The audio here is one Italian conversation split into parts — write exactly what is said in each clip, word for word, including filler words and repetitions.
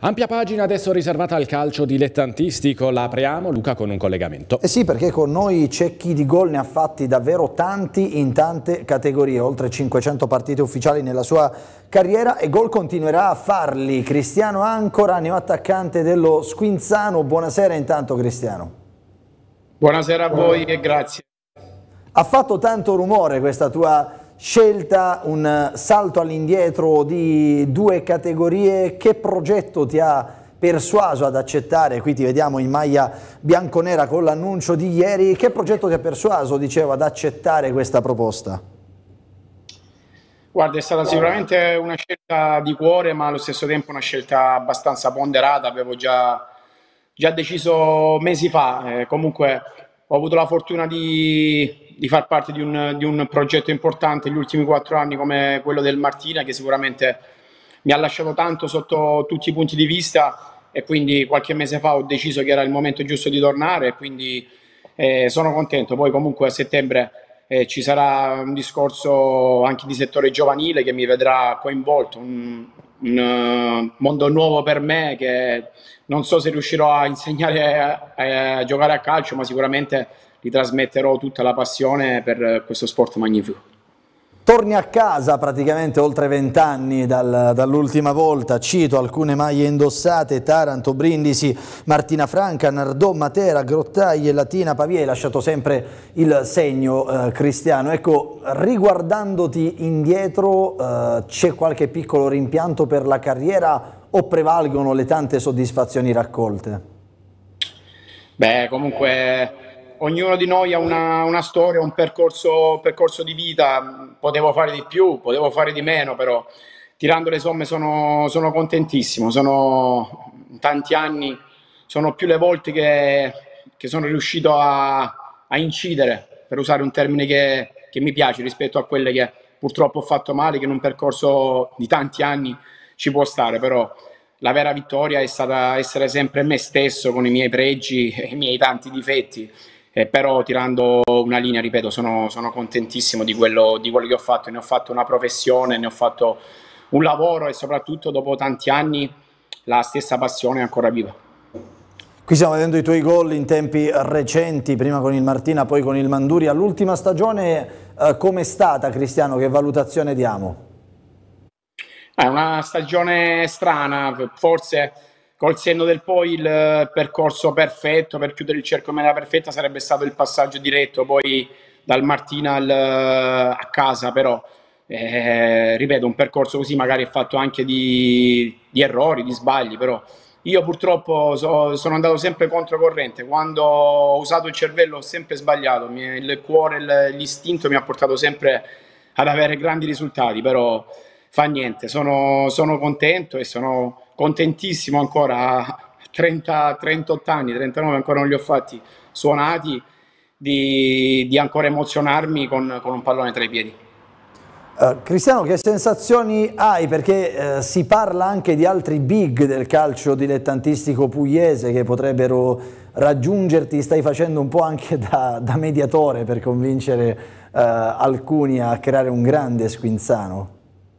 Ampia pagina adesso riservata al calcio dilettantistico, la apriamo Luca con un collegamento. Eh sì, perché con noi c'è chi di gol ne ha fatti davvero tanti in tante categorie, oltre cinquecento partite ufficiali nella sua carriera e gol continuerà a farli. Cristiano Ancora, neoattaccante dello Squinzano, buonasera intanto Cristiano. Buonasera a voi e grazie. Ha fatto tanto rumore questa tua scelta, un salto all'indietro di due categorie. Che progetto ti ha persuaso ad accettare? Qui ti vediamo in maglia bianconera con l'annuncio di ieri. Che progetto ti ha persuaso, dicevo, ad accettare questa proposta? Guarda, è stata sicuramente una scelta di cuore, ma allo stesso tempo una scelta abbastanza ponderata. Avevo già, già deciso mesi fa. Eh, comunque ho avuto la fortuna di, di far parte di un, di un progetto importante negli ultimi quattro anni come quello del Martina, che sicuramente mi ha lasciato tanto sotto tutti i punti di vista, e quindi qualche mese fa ho deciso che era il momento giusto di tornare e quindi eh, sono contento. Poi comunque a settembre eh, ci sarà un discorso anche di settore giovanile che mi vedrà coinvolto, un, un uh, mondo nuovo per me che non so se riuscirò a insegnare a, a, a giocare a calcio, ma sicuramente gli trasmetterò tutta la passione per questo sport magnifico. Torni a casa praticamente oltre vent'anni dal, dall'ultima volta, cito alcune maglie indossate: Taranto, Brindisi, Martina Franca, Nardò, Matera, Grottaglie, Latina, Pavia. Hai lasciato sempre il segno, eh, Cristiano. Ecco, riguardandoti indietro, eh, c'è qualche piccolo rimpianto per la carriera o prevalgono le tante soddisfazioni raccolte? Beh, comunque ognuno di noi ha una, una storia, un percorso, percorso di vita. Potevo fare di più, potevo fare di meno, però tirando le somme sono, sono contentissimo. Sono tanti anni, sono più le volte che, che sono riuscito a, a incidere, per usare un termine che, che mi piace, rispetto a quelle che purtroppo ho fatto male, che in un percorso di tanti anni ci può stare. Però la vera vittoria è stata essere sempre me stesso, con i miei pregi e i miei tanti difetti. Eh, però tirando una linea, ripeto, sono, sono contentissimo di quello, di quello che ho fatto. Ne ho fatto una professione, ne ho fatto un lavoro e soprattutto dopo tanti anni la stessa passione è ancora viva. Qui stiamo vedendo i tuoi gol in tempi recenti, prima con il Martina, poi con il Manduria. L'ultima stagione eh, com'è stata, Cristiano? Che valutazione diamo? È una stagione strana, forse col senno del poi il percorso perfetto per chiudere il cerchio in maniera perfetta sarebbe stato il passaggio diretto poi dal Martina al, a casa, però eh, ripeto, un percorso così magari è fatto anche di, di errori, di sbagli, però io purtroppo so, sono andato sempre controcorrente. Quando ho usato il cervello ho sempre sbagliato, il cuore, l'istinto mi ha portato sempre ad avere grandi risultati, però fa niente, sono, sono contento e sono contentissimo ancora a trenta, trentotto anni, trentanove ancora non li ho fatti suonati, di, di ancora emozionarmi con, con un pallone tra i piedi. Uh, Cristiano, che sensazioni hai? Perché uh, si parla anche di altri big del calcio dilettantistico pugliese che potrebbero raggiungerti. Stai facendo un po' anche da, da mediatore per convincere uh, alcuni a creare un grande Squinzano.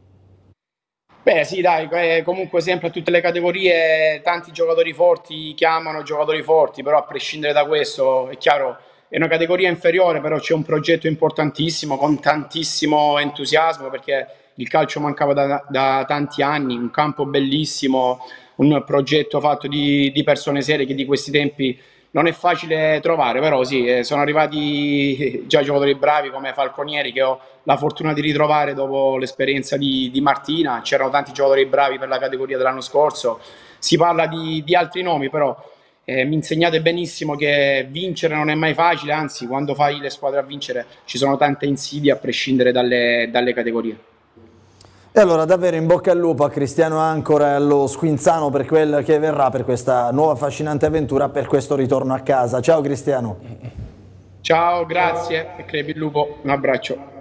Beh sì, dai, eh, comunque sempre a tutte le categorie tanti giocatori forti chiamano giocatori forti, però a prescindere da questo è chiaro, è una categoria inferiore, però c'è un progetto importantissimo con tantissimo entusiasmo, perché il calcio mancava da, da tanti anni, un campo bellissimo, un progetto fatto di, di persone serie che di questi tempi non è facile trovare. Però sì, eh, sono arrivati già giocatori bravi come Falconieri, che ho la fortuna di ritrovare dopo l'esperienza di, di Martina. C'erano tanti giocatori bravi per la categoria dell'anno scorso. Si parla di, di altri nomi, però eh, mi insegnate benissimo che vincere non è mai facile, anzi quando fai le squadre a vincere ci sono tante insidie a prescindere dalle, dalle categorie. E allora davvero in bocca al lupo a Cristiano Ancora e allo Squinzano per quel che verrà, per questa nuova affascinante avventura, per questo ritorno a casa. Ciao Cristiano. Ciao, grazie e crepi il lupo, un abbraccio.